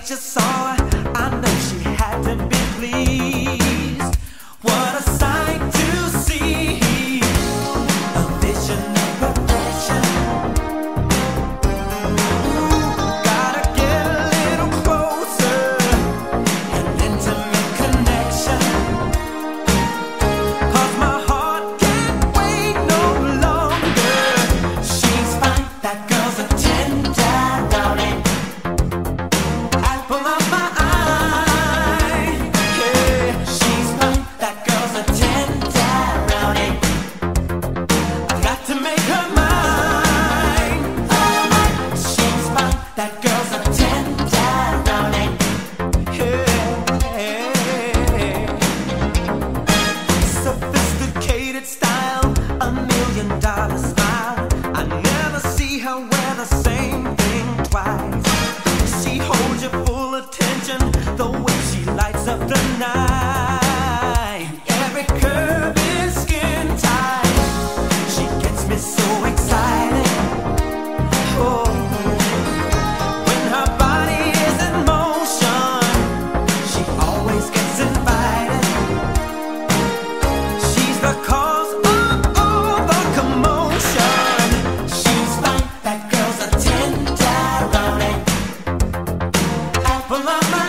face you saw, I know she had to be pleased. What a sight to see, a vision of perfection. Ooh, gotta get a little closer, an intimate connection. 'Cause my heart can't wait no longer. She's fine, that girl's a tenderoni, apple of my eye. Yeah, she's fine, that girl's a tenderoni. I've got to make her mine. Alright, she's fine, that girl's a tenderoni. Yeah, sophisticated style, $1,000,000 smile. I never see her wear the same thing twice. She holds your full attention, the way she lights up the night. Every curve is skin tight. She gets me so excited. Oh, when her body is in motion, she always gets invited. She's the cause of all the commotion. She's fine, that girl's a tenderoni, apple of my